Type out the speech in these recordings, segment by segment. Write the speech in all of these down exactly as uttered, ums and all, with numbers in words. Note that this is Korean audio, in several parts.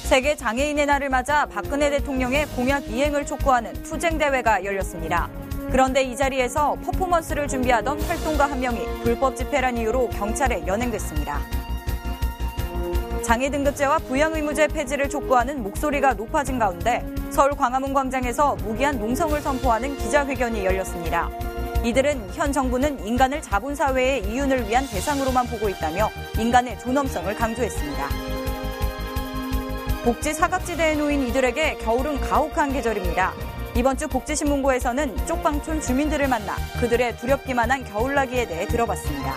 세계 장애인의 날을 맞아 박근혜 대통령의 공약 이행을 촉구하는 투쟁대회가 열렸습니다. 그런데 이 자리에서 퍼포먼스를 준비하던 활동가 한 명이 불법 집회란 이유로 경찰에 연행됐습니다. 장애 등급제와 부양 의무제 폐지를 촉구하는 목소리가 높아진 가운데 서울 광화문 광장에서 무기한 농성을 선포하는 기자회견이 열렸습니다. 이들은 현 정부는 인간을 자본사회의 이윤을 위한 대상으로만 보고 있다며 인간의 존엄성을 강조했습니다. 복지 사각지대에 놓인 이들에게 겨울은 가혹한 계절입니다. 이번 주 복지신문고에서는 쪽방촌 주민들을 만나 그들의 두렵기만 한 겨울나기에 대해 들어봤습니다.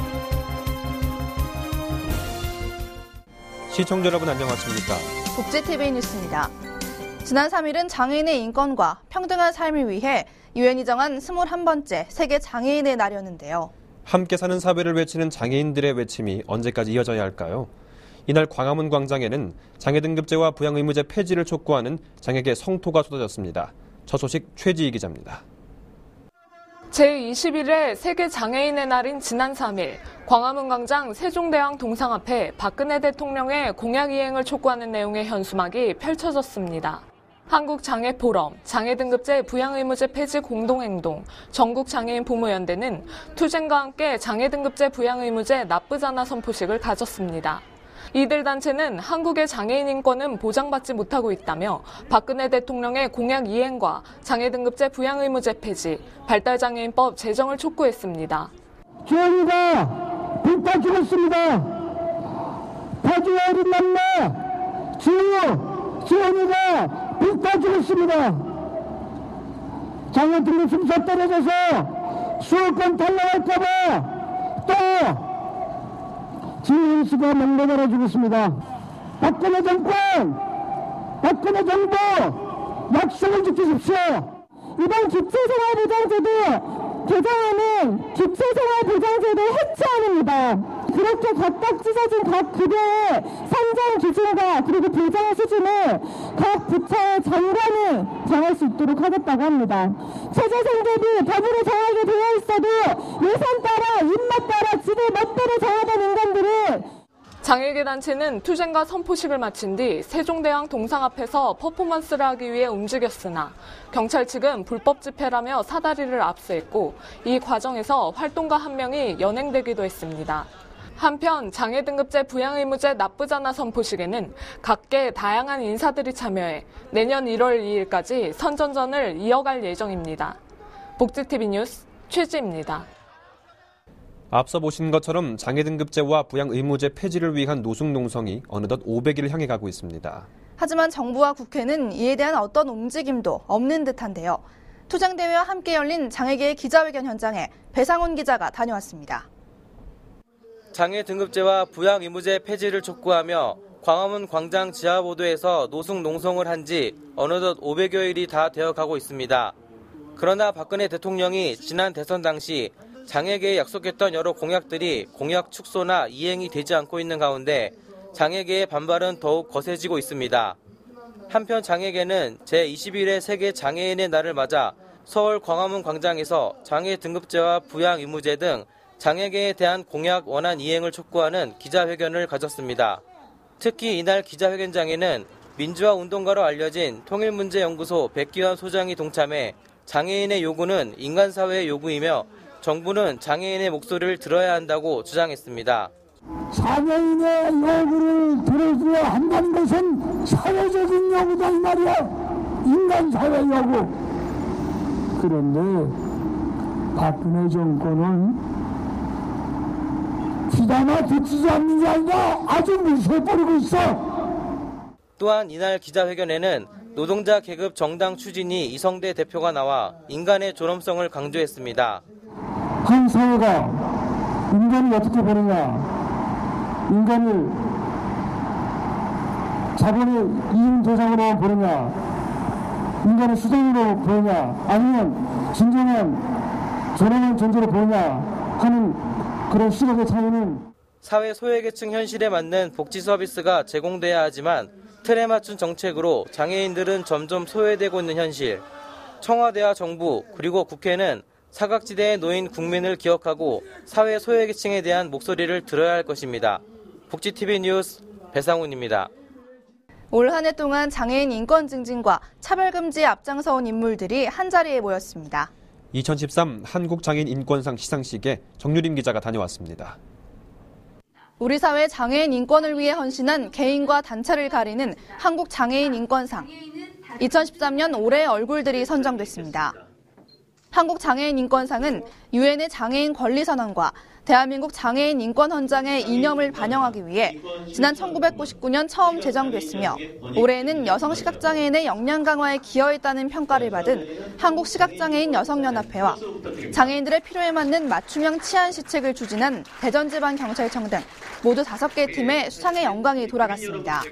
시청자 여러분 안녕하십니까? 복지티비 뉴스입니다. 지난 삼 일은 장애인의 인권과 평등한 삶을 위해 유엔이 정한 스물한 번째 세계 장애인의 날이었는데요. 함께 사는 사회를 외치는 장애인들의 외침이 언제까지 이어져야 할까요? 이날 광화문 광장에는 장애 등급제와 부양 의무제 폐지를 촉구하는 장애계 성토가 쏟아졌습니다. 첫 소식 최지희 기자입니다. 제이십일 회 세계 장애인의 날인 지난 삼 일 광화문 광장 세종대왕 동상 앞에 박근혜 대통령의 공약 이행을 촉구하는 내용의 현수막이 펼쳐졌습니다. 한국장애포럼, 장애등급제 부양의무제 폐지 공동행동, 전국장애인 부모연대는 투쟁과 함께 장애등급제 부양의무제 나쁘잖아 선포식을 가졌습니다. 이들 단체는 한국의 장애인 인권은 보장받지 못하고 있다며 박근혜 대통령의 공약 이행과 장애등급제 부양의무제 폐지, 발달장애인법 제정을 촉구했습니다. 주원이가 불타 죽었습니다. 파주와 어린 남매 주호, 주원이가 불타 죽었습니다. 장애 등급 심사 떨어져서 수호권 탈락할까봐 또 지은수가 맹매달아 죽었습니다. 박근혜 정권, 박근혜 정부 약속을 지키십시오. 이번 기초생활보장제도 개정안은 기초생활보장제도 해체안입니다. 그렇게 각각 찢어진 각 급여의 산정 기준과 그리고 보장 수준을 각 부처의 장관이 정할 수 있도록 하겠다고 합니다. 최저생 대비 법으로 정하게 되어 있어도 예산 따라 입맛 따라 지들 멋대로 정하던 인간들을 장애계 단체는 투쟁과 선포식을 마친 뒤 세종대왕 동상 앞에서 퍼포먼스를 하기 위해 움직였으나 경찰 측은 불법 집회라며 사다리를 압수했고 이 과정에서 활동가 한 명이 연행되기도 했습니다. 한편 장애등급제 부양의무제 나쁘잖아 선포식에는 각계 다양한 인사들이 참여해 내년 일월 이일까지 선전전을 이어갈 예정입니다. 복지티비 뉴스 최지입니다. 앞서 보신 것처럼 장애등급제와 부양의무제 폐지를 위한 노숙농성이 어느덧 오백 일을 향해 가고 있습니다. 하지만 정부와 국회는 이에 대한 어떤 움직임도 없는 듯한데요. 투쟁대회와 함께 열린 장애계의 기자회견 현장에 배상훈 기자가 다녀왔습니다. 장애등급제와 부양의무제 폐지를 촉구하며 광화문 광장 지하보도에서 노숙농성을 한 지 어느덧 오백여 일이 다 되어가고 있습니다. 그러나 박근혜 대통령이 지난 대선 당시 장애계에 약속했던 여러 공약들이 공약 축소나 이행이 되지 않고 있는 가운데 장애계의 반발은 더욱 거세지고 있습니다. 한편 장애계는 제이십일 회 세계 장애인의 날을 맞아 서울 광화문 광장에서 장애 등급제와 부양 의무제 등 장애계에 대한 공약 원안 이행을 촉구하는 기자회견을 가졌습니다. 특히 이날 기자회견장에는 민주화 운동가로 알려진 통일문제연구소 백기환 소장이 동참해 장애인의 요구는 인간사회의 요구이며 정부는 장애인의 목소리를 들어야 한다고 주장했습니다. 장애인의 요구를 들어줘야 한다는 것은 사회적인 요구다 이 말이야. 인간사회 요구. 그런데 박근혜 정권은 귀담아 듣지 않는 게 아니라 아주 무시해버리고 있어. 또한 이날 기자회견에는 노동자 계급 정당 추진위 이성대 대표가 나와 인간의 존엄성을 강조했습니다. 한 사회가 인간을 어떻게 보느냐, 인간을 자본의 이윤 대상으로 보느냐, 인간의 수단으로 보느냐, 아니면 진정한 존엄한 존재로 보느냐 하는 그런 시각의 차이는 사회 소외계층 현실에 맞는 복지 서비스가 제공돼야 하지만 틀에 맞춘 정책으로 장애인들은 점점 소외되고 있는 현실. 청와대와 정부 그리고 국회는 사각지대에 놓인 국민을 기억하고 사회 소외계층에 대한 목소리를 들어야 할 것입니다. 복지티비 뉴스 배상훈입니다. 올 한 해 동안 장애인 인권 증진과 차별금지에 앞장서온 인물들이 한자리에 모였습니다. 이천십삼 한국장애인 인권상 시상식에 정유림 기자가 다녀왔습니다. 우리 사회 장애인 인권을 위해 헌신한 개인과 단체를 가리는 한국장애인 인권상. 이천십삼 년 올해의 얼굴들이 선정됐습니다. 한국장애인 인권상은 유엔의 장애인 권리선언과 대한민국 장애인 인권헌장의 이념을 반영하기 위해 지난 천구백구십구 년 처음 제정됐으며 올해에는 여성 시각장애인의 역량 강화에 기여했다는 평가를 받은 한국시각장애인 여성연합회와 장애인들의 필요에 맞는 맞춤형 치안 시책을 추진한 대전지방경찰청 등 모두 다섯 개 팀의 수상의 영광이 돌아갔습니다.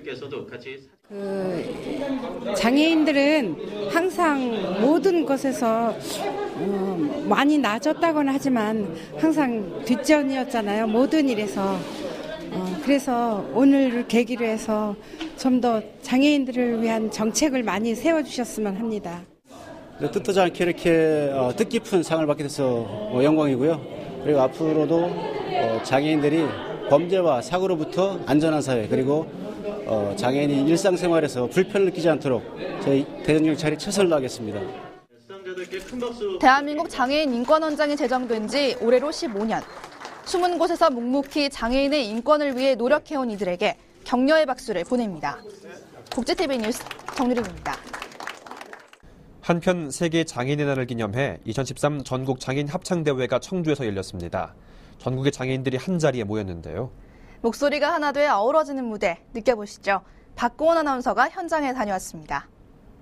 그 장애인들은 항상 모든 것에서 어, 많이 나아졌다고는 하지만 항상 뒷전이었잖아요. 모든 일에서. 어, 그래서 오늘 계기로 해서 좀 더 장애인들을 위한 정책을 많이 세워주셨으면 합니다. 뜻하지 않게 이렇게 어, 뜻깊은 상을 받게 돼서 어, 영광이고요. 그리고 앞으로도 어, 장애인들이 범죄와 사고로부터 안전한 사회 그리고 어, 장애인이 일상생활에서 불편을 느끼지 않도록 저희 대전경찰이 최선을 다하겠습니다. 대한민국 장애인 인권헌장이 제정된 지 올해로 십오 년. 숨은 곳에서 묵묵히 장애인의 인권을 위해 노력해온 이들에게 격려의 박수를 보냅니다. 국제티비 뉴스 정유림입니다. 한편 세계 장애인의 날을 기념해 이천십삼 전국 장애인 합창대회가 청주에서 열렸습니다. 전국의 장애인들이 한자리에 모였는데요. 목소리가 하나 돼 어우러지는 무대 느껴보시죠. 박고은 아나운서가 현장에 다녀왔습니다.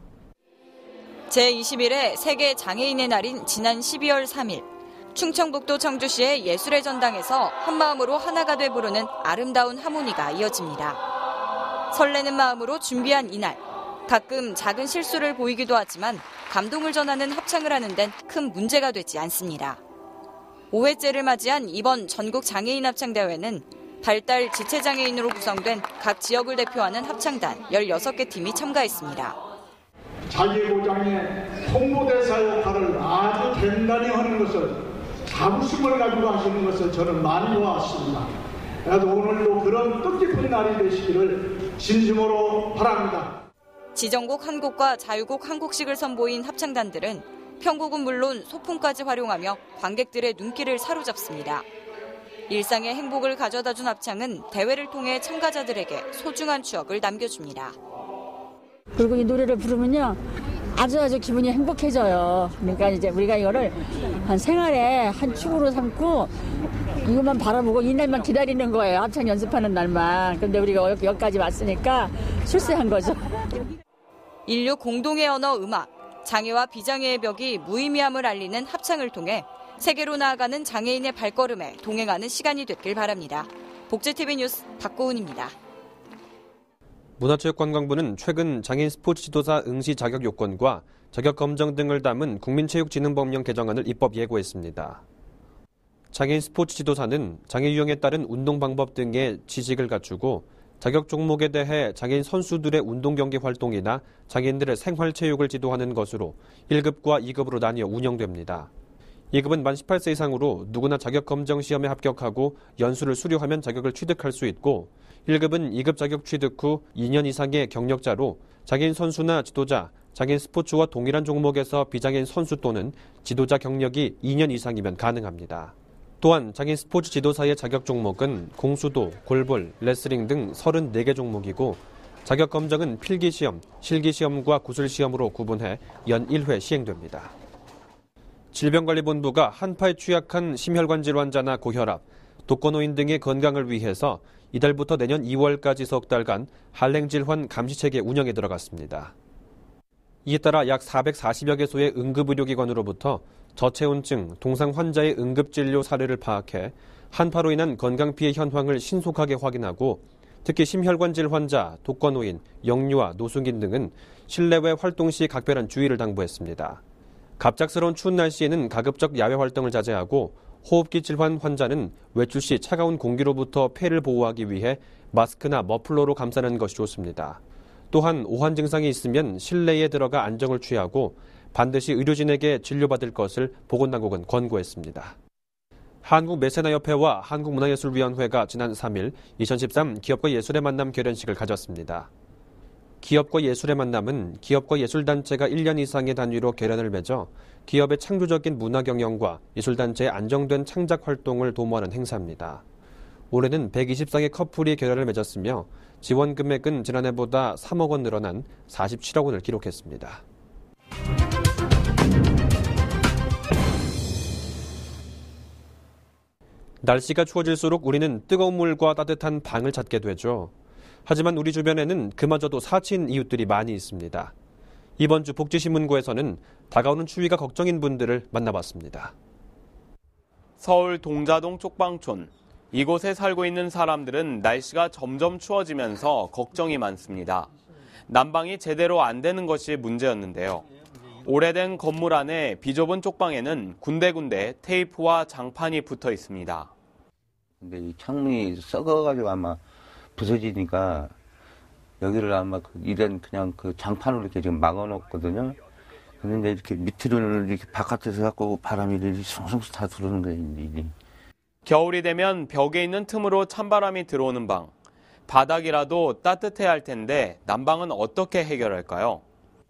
제이십일 회 세계 장애인의 날인 지난 십이월 삼일 충청북도 청주시의 예술의 전당에서 한마음으로 하나가 돼 부르는 아름다운 하모니가 이어집니다. 설레는 마음으로 준비한 이날, 가끔 작은 실수를 보이기도 하지만 감동을 전하는 합창을 하는 데는 큰 문제가 되지 않습니다. 오 회째를 맞이한 이번 전국 장애인 합창대회는 발달 지체장애인으로 구성된 각 지역을 대표하는 합창단 열여섯 개 팀이 참가했습니다. 자기 고장의 홍보대사 역할을 아주 단단히 하는 것을 자부심을 가지고 하시는 것을 저는 많이 보았습니다. 그래도 오늘도 그런 뜻깊은 날이 되시기를 진심으로 바랍니다. 지정곡 한 곡과 자유곡 한 곡씩을 선보인 합창단들은 편곡은 물론 소품까지 활용하며 관객들의 눈길을 사로잡습니다. 일상의 행복을 가져다준 합창은 대회를 통해 참가자들에게 소중한 추억을 남겨줍니다. 그리고 이 노래를 부르면요 아주 아주 기분이 행복해져요. 그러니까 이제 우리가 이거를 한 생활의 한 축으로 삼고 이것만 바라보고 이날만 기다리는 거예요. 합창 연습하는 날만. 근데 우리가 여기까지 왔으니까 출세한 거죠. 인류 공동의 언어 음악, 장애와 비장애의 벽이 무의미함을 알리는 합창을 통해 세계로 나아가는 장애인의 발걸음에 동행하는 시간이 됐길 바랍니다. 복지티비 뉴스 박고은입니다. 문화체육관광부는 최근 장애인 스포츠 지도사 응시 자격 요건과 자격 검정 등을 담은 국민체육진흥법령 개정안을 입법 예고했습니다. 장애인 스포츠 지도사는 장애 유형에 따른 운동 방법 등의 지식을 갖추고 자격 종목에 대해 장애인 선수들의 운동 경기 활동이나 장애인들의 생활체육을 지도하는 것으로 일 급과 이 급으로 나뉘어 운영됩니다. 이 급은 만 십팔 세 이상으로 누구나 자격 검정 시험에 합격하고 연수를 수료하면 자격을 취득할 수 있고 일 급은 이 급 자격 취득 후 이 년 이상의 경력자로 장애인 선수나 지도자, 장애인 스포츠와 동일한 종목에서 비장애인 선수 또는 지도자 경력이 이 년 이상이면 가능합니다. 또한 장애인 스포츠 지도사의 자격 종목은 공수도, 골볼, 레슬링 등 서른네 개 종목이고 자격 검정은 필기시험, 실기시험과 구술시험으로 구분해 연 일 회 시행됩니다. 질병관리본부가 한파에 취약한 심혈관 질환자나 고혈압, 독거노인 등의 건강을 위해서 이달부터 내년 이월까지 석 달간 한랭질환 감시체계 운영에 들어갔습니다. 이에 따라 약 사백사십여 개소의 응급의료기관으로부터 저체온증, 동상 환자의 응급진료 사례를 파악해 한파로 인한 건강피해 현황을 신속하게 확인하고 특히 심혈관 질환자, 독거노인, 영유아, 노숙인 등은 실내외 활동 시 각별한 주의를 당부했습니다. 갑작스러운 추운 날씨에는 가급적 야외 활동을 자제하고 호흡기 질환 환자는 외출 시 차가운 공기로부터 폐를 보호하기 위해 마스크나 머플러로 감싸는 것이 좋습니다. 또한 오한 증상이 있으면 실내에 들어가 안정을 취하고 반드시 의료진에게 진료받을 것을 보건당국은 권고했습니다. 한국매세나협회와 한국문화예술위원회가 지난 삼 일 이천십삼 기업과 예술의 만남 결연식을 가졌습니다. 기업과 예술의 만남은 기업과 예술단체가 일 년 이상의 단위로 결연을 맺어 기업의 창조적인 문화 경영과 예술단체의 안정된 창작 활동을 도모하는 행사입니다. 올해는 백이십사 개 커플이 결연을 맺었으며 지원 금액은 지난해보다 삼억 원 늘어난 사십칠억 원을 기록했습니다. 날씨가 추워질수록 우리는 뜨거운 물과 따뜻한 방을 찾게 되죠. 하지만 우리 주변에는 그마저도 사치인 이웃들이 많이 있습니다. 이번 주 복지신문고에서는 다가오는 추위가 걱정인 분들을 만나봤습니다. 서울 동자동 쪽방촌. 이곳에 살고 있는 사람들은 날씨가 점점 추워지면서 걱정이 많습니다. 난방이 제대로 안 되는 것이 문제였는데요. 오래된 건물 안에 비좁은 쪽방에는 군데군데 테이프와 장판이 붙어 있습니다. 근데 이 창문이 썩어가지고 아마 부서지니까 여기를 아마 이런 그냥 그 장판으로 이렇게 지금 막아놓거든요. 그런데 이렇게 밑으로는 이렇게 바깥에서 갖고 바람이 이렇게 숭숭 다 들어오는 거예요. 겨울이 되면 벽에 있는 틈으로 찬바람이 들어오는 방. 바닥이라도 따뜻해야 할 텐데 난방은 어떻게 해결할까요?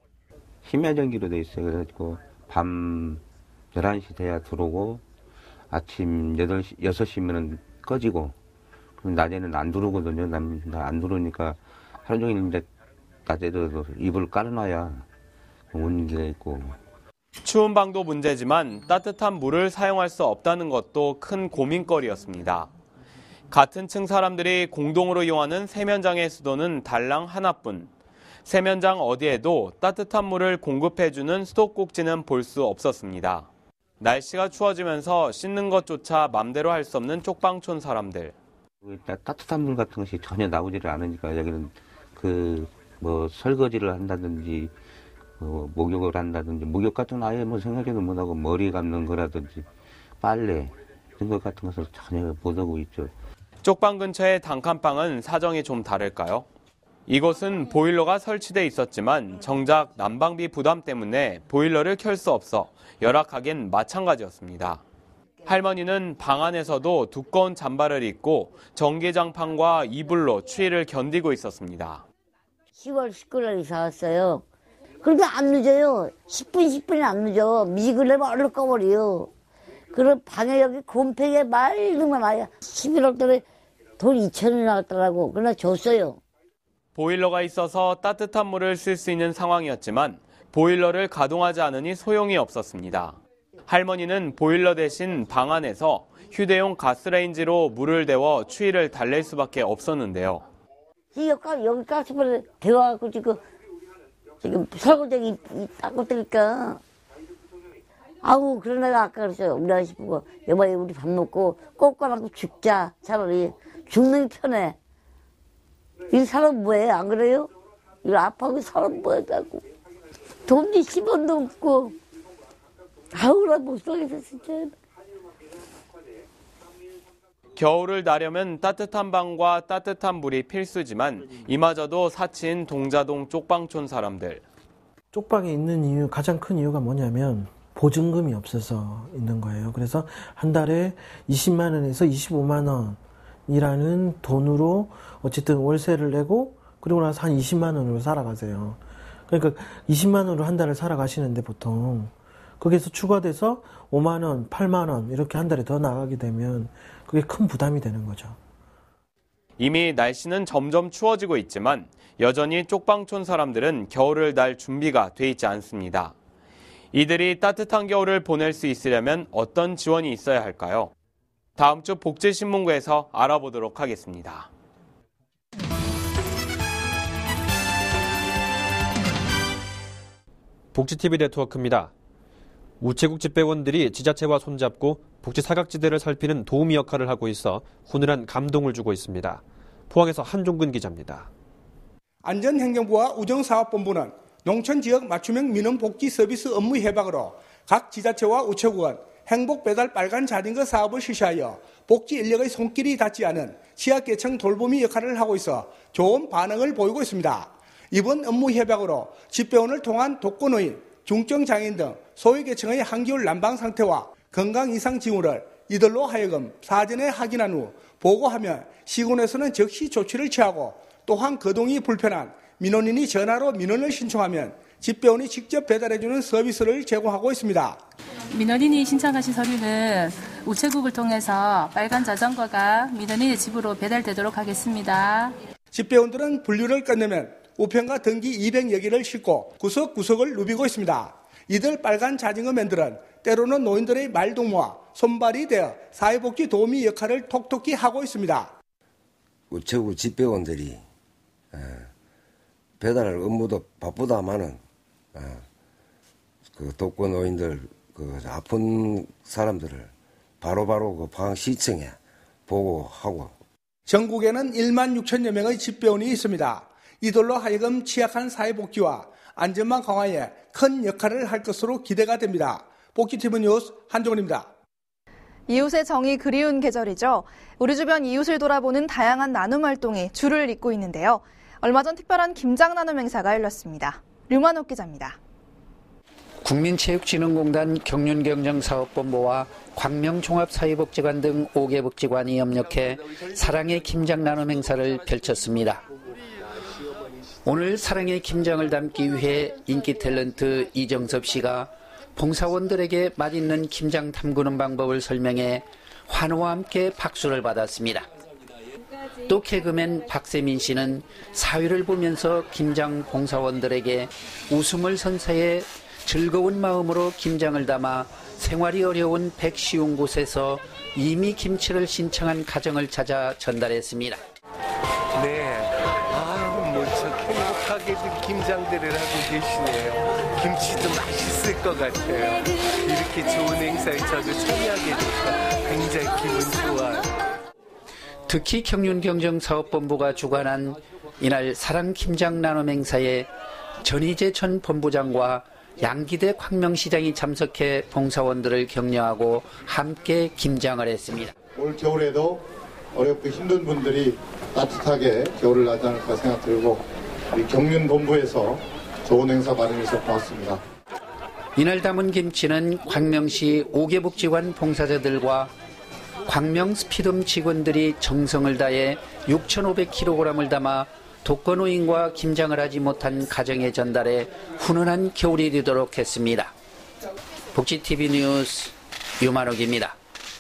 심야전기로 돼 있어요. 그래가지고 밤 열한 시 돼야 들어오고 아침 여덟 시, 여섯 시면은 꺼지고 그럼 낮에는 안 들어오거든요. 안 들어오니까 하루 종일 이제 낮에도 이불을 깔아놔야 온기가 있고. 추운 방도 문제지만 따뜻한 물을 사용할 수 없다는 것도 큰 고민거리였습니다. 같은 층 사람들이 공동으로 이용하는 세면장의 수도는 달랑 하나뿐. 세면장 어디에도 따뜻한 물을 공급해주는 수도꼭지는 볼 수 없었습니다. 날씨가 추워지면서 씻는 것조차 맘대로 할 수 없는 쪽방촌 사람들. 따뜻한 물 같은 것이 전혀 나오지를 않으니까 여기는 그 뭐 설거지를 한다든지 뭐 목욕을 한다든지 목욕 같은 건 아예 뭐 생각해도 못하고 머리 감는 거라든지 빨래 이런 것 같은 것을 전혀 못하고 있죠. 쪽방 근처의 단칸방은 사정이 좀 다를까요? 이곳은 보일러가 설치돼 있었지만 정작 난방비 부담 때문에 보일러를 켤 수 없어 열악하긴 마찬가지였습니다. 할머니는 방 안에서도 두꺼운 잠바를 입고 전기장판과 이불로 추위를 견디고 있었습니다. 시월 십구 일 이사 왔어요. 그런데 안 늦어요. 십 분, 십 분이 안 늦어. 미글레면 얼른 꺼버려요. 그럼 방에 여기 곰팡이에 맑으면 와요. 십일월 달에 돈 이천 원이 나왔더라고. 그러나 줬어요. 보일러가 있어서 따뜻한 물을 쓸 수 있는 상황이었지만 보일러를 가동하지 않으니 소용이 없었습니다. 할머니는 보일러 대신 방 안에서 휴대용 가스레인지로 물을 데워 추위를 달랠 수밖에 없었는데요. 여기 가스불에 데워갖고 지금 지금 설거지 닦고 뜨니까 아우 그런 애가 아까 그랬어요. 우리 아저씨 보고 여보야 우리 밥 먹고 꼬꼬라도 죽자. 차라리 죽는 게 편해. 이 사람 뭐해 안 그래요? 이 아파하고 사람 뭐하다고. 돈이 십 원도 없고 아우 나 못 살겠어 진짜. 겨울을 나려면 따뜻한 방과 따뜻한 물이 필수지만 이마저도 사치인 동자동 쪽방촌 사람들. 쪽방에 있는 이유, 가장 큰 이유가 뭐냐면 보증금이 없어서 있는 거예요. 그래서 한 달에 이십만 원에서 이십오만 원이라는 돈으로 어쨌든 월세를 내고 그리고 나서 한 이십만 원으로 살아가세요. 그러니까 이십만 원으로 한 달을 살아가시는데 보통 거기에서 추가돼서 오만 원, 팔만 원 이렇게 한 달에 더 나가게 되면 그게 큰 부담이 되는 거죠. 이미 날씨는 점점 추워지고 있지만 여전히 쪽방촌 사람들은 겨울을 날 준비가 돼 있지 않습니다. 이들이 따뜻한 겨울을 보낼 수 있으려면 어떤 지원이 있어야 할까요? 다음 주 복지신문고에서 알아보도록 하겠습니다. 복지티비 네트워크입니다. 우체국 집배원들이 지자체와 손잡고 복지 사각지대를 살피는 도우미 역할을 하고 있어 훈훈한 감동을 주고 있습니다. 포항에서 한종근 기자입니다. 안전행정부와 우정사업본부는 농촌지역 맞춤형 민원복지 서비스 업무 협약으로 각 지자체와 우체국은 행복배달 빨간 자전거 사업을 실시하여 복지 인력의 손길이 닿지 않은 취약계층 돌보미 역할을 하고 있어 좋은 반응을 보이고 있습니다. 이번 업무 협약으로 집배원을 통한 독거노인, 중증장애인 등 소외계층의 한겨울 난방 상태와 건강 이상 징후를 이들로 하여금 사전에 확인한 후 보고하면 시군에서는 즉시 조치를 취하고 또한 거동이 불편한 민원인이 전화로 민원을 신청하면 집배원이 직접 배달해주는 서비스를 제공하고 있습니다. 민원인이 신청하신 서류는 우체국을 통해서 빨간 자전거가 민원인의 집으로 배달되도록 하겠습니다. 집배원들은 분류를 끝내면 우편과 등기 이백여 개를 싣고 구석구석을 누비고 있습니다. 이들 빨간 자전거맨들은 때로는 노인들의 말동무와 손발이 되어 사회복지 도우미 역할을 톡톡히 하고 있습니다. 우체국 집배원들이 배달 업무도 바쁘다마는 그 독거 노인들, 그 아픈 사람들을 바로바로 그 방학 시청에 보고하고. 전국에는 일만 육천여 명의 집배원이 있습니다. 이들로 하여금 취약한 사회복지와 안전망 강화에 큰 역할을 할 것으로 기대가 됩니다. 복지티비 뉴스 한종훈입니다. 이웃의 정이 그리운 계절이죠. 우리 주변 이웃을 돌아보는 다양한 나눔 활동이 줄을 잇고 있는데요. 얼마 전 특별한 김장 나눔 행사가 열렸습니다. 류만옥 기자입니다. 국민체육진흥공단 경륜경정사업본부와 광명종합사회복지관 등 오 개 복지관이 협력해 사랑의 김장 나눔 행사를 펼쳤습니다. 오늘 사랑의 김장을 담기 위해 인기 탤런트 이정섭 씨가 봉사원들에게 맛있는 김장 담그는 방법을 설명해 환호와 함께 박수를 받았습니다. 또 개그맨 박세민 씨는 사회를 보면서 김장 봉사원들에게 웃음을 선사해 즐거운 마음으로 김장을 담아 생활이 어려운 백시운 곳에서 이미 김치를 신청한 가정을 찾아 전달했습니다. 네, 아, 무척 행복하게들 김장들을 하고 계시네요. 김치도 맛있을 것 같아요. 이렇게 좋은 행사에 저도 참여하게 돼서 굉장히 기분 좋아요. 특히 경륜경정사업본부가 주관한 이날 사랑 김장 나눔 행사에 전희재 전 본부장과 양기대 광명시장이 참석해 봉사원들을 격려하고 함께 김장을 했습니다. 올 겨울에도 어렵고 힘든 분들이 따뜻하게 겨울을 나지 않을까 생각 들고 우리 경륜본부에서 좋은 행사 마련해서 고맙습니다. 이날 담은 김치는 광명시 오 개 복지관 봉사자들과 광명 스피덤 직원들이 정성을 다해 육천오백 킬로그램을 담아 독거노인과 김장을 하지 못한 가정에 전달해 훈훈한 겨울이 되도록 했습니다. 복지티비 뉴스 유만옥입니다.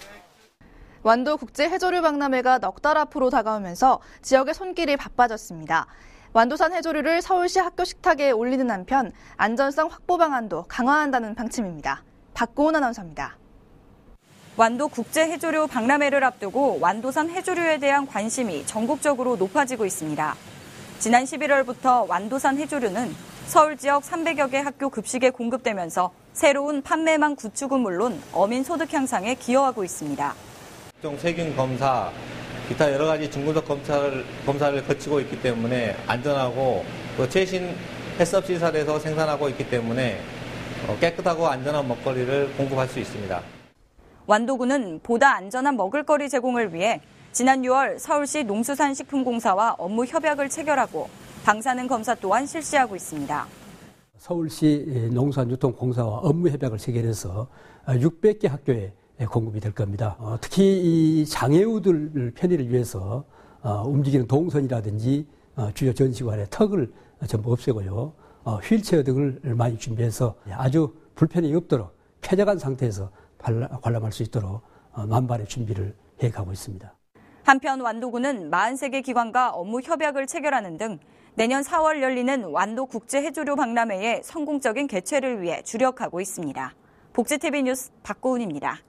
완도 국제 해조류 박람회가 넉 달 앞으로 다가오면서 지역의 손길이 바빠졌습니다. 완도산 해조류를 서울시 학교 식탁에 올리는 한편 안전성 확보 방안도 강화한다는 방침입니다. 박고은 아나운서입니다. 완도 국제 해조류 박람회를 앞두고 완도산 해조류에 대한 관심이 전국적으로 높아지고 있습니다. 지난 십일월부터 완도산 해조류는 서울 지역 삼백여 개 학교 급식에 공급되면서 새로운 판매망 구축은 물론 어민 소득 향상에 기여하고 있습니다. 세균 검사, 기타 여러 가지 중금속 검사를, 검사를 거치고 있기 때문에 안전하고 또 최신 해썹 시설에서 생산하고 있기 때문에 깨끗하고 안전한 먹거리를 공급할 수 있습니다. 완도군은 보다 안전한 먹을거리 제공을 위해 지난 유월 서울시 농수산식품공사와 업무 협약을 체결하고 방사능 검사 또한 실시하고 있습니다. 서울시 농수산유통공사와 업무 협약을 체결해서 육백 개 학교에 공급이 될 겁니다. 특히 이 장애우들 편의를 위해서 움직이는 동선이라든지 주요 전시관의 턱을 전부 없애고요. 휠체어 등을 많이 준비해서 아주 불편이 없도록 쾌적한 상태에서 관람할 수 있도록 만반의 준비를 해가고 있습니다. 한편 완도군은 사십삼 개 기관과 업무 협약을 체결하는 등 내년 사월 열리는 완도 국제 해조류 박람회의 성공적인 개최를 위해 주력하고 있습니다. 복지티비 뉴스 박고은입니다.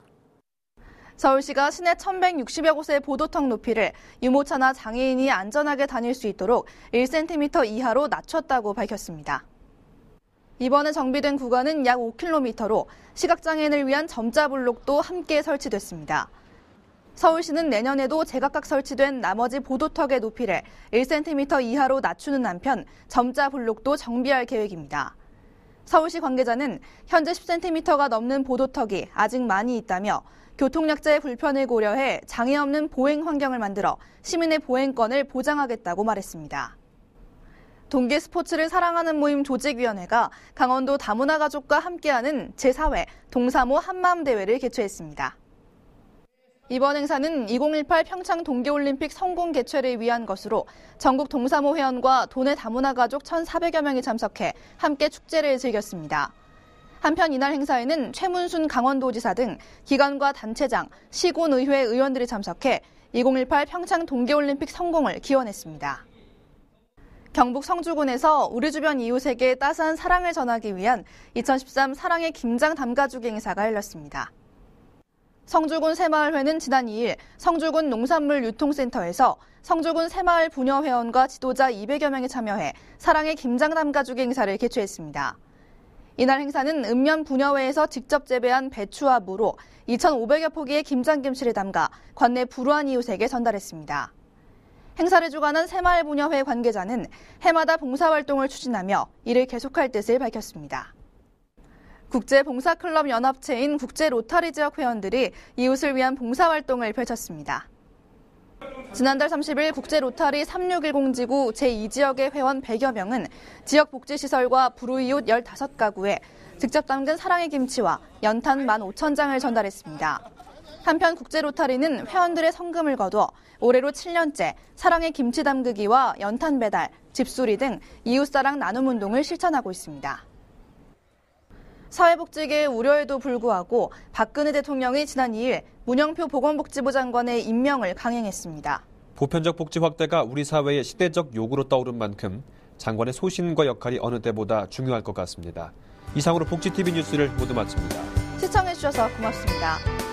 서울시가 시내 천백육십여 곳의 보도턱 높이를 유모차나 장애인이 안전하게 다닐 수 있도록 일 센티미터 이하로 낮췄다고 밝혔습니다. 이번에 정비된 구간은 약 오 킬로미터로 시각장애인을 위한 점자 블록도 함께 설치됐습니다. 서울시는 내년에도 제각각 설치된 나머지 보도턱의 높이를 일 센티미터 이하로 낮추는 한편 점자 블록도 정비할 계획입니다. 서울시 관계자는 현재 십 센티미터가 넘는 보도턱이 아직 많이 있다며 교통약자의 불편을 고려해 장애 없는 보행 환경을 만들어 시민의 보행권을 보장하겠다고 말했습니다. 동계 스포츠를 사랑하는 모임 조직위원회가 강원도 다문화 가족과 함께하는 제사 회 동사모 한마음 대회를 개최했습니다. 이번 행사는 이천십팔 평창 동계올림픽 성공 개최를 위한 것으로 전국 동사모 회원과 도내 다문화 가족 천사백여 명이 참석해 함께 축제를 즐겼습니다. 한편 이날 행사에는 최문순 강원도지사 등 기관과 단체장, 시군의회 의원들이 참석해 이천십팔 평창 동계올림픽 성공을 기원했습니다. 경북 성주군에서 우리 주변 이웃에게 따스한 사랑을 전하기 위한 이천십삼 사랑의 김장 담가주기 행사가 열렸습니다. 성주군 새마을회는 지난 이 일 성주군 농산물 유통센터에서 성주군 새마을 부녀 회원과 지도자 이백여 명이 참여해 사랑의 김장 담가주기 행사를 개최했습니다. 이날 행사는 읍면 부녀회에서 직접 재배한 배추와 무로 이천오백여 포기의 김장김치를 담가 관내 불우한 이웃에게 전달했습니다. 행사를 주관한 새마을 부녀회 관계자는 해마다 봉사활동을 추진하며 이를 계속할 뜻을 밝혔습니다. 국제봉사클럽 연합체인 국제로타리 지역 회원들이 이웃을 위한 봉사활동을 펼쳤습니다. 지난달 삼십 일 국제로타리 삼육일공 지구 제이 지역의 회원 백여 명은 지역 복지시설과 불우이웃 열다섯 가구에 직접 담근 사랑의 김치와 연탄 만 오천 장을 전달했습니다. 한편 국제로타리는 회원들의 성금을 거둬 올해로 칠 년째 사랑의 김치 담그기와 연탄 배달, 집수리 등 이웃사랑 나눔 운동을 실천하고 있습니다. 사회복지계의 우려에도 불구하고 박근혜 대통령이 지난 이 일 문영표 보건복지부 장관의 임명을 강행했습니다. 보편적 복지 확대가 우리 사회의 시대적 요구로 떠오른 만큼 장관의 소신과 역할이 어느 때보다 중요할 것 같습니다. 이상으로 복지티비 뉴스를 모두 마칩니다. 시청해주셔서 고맙습니다.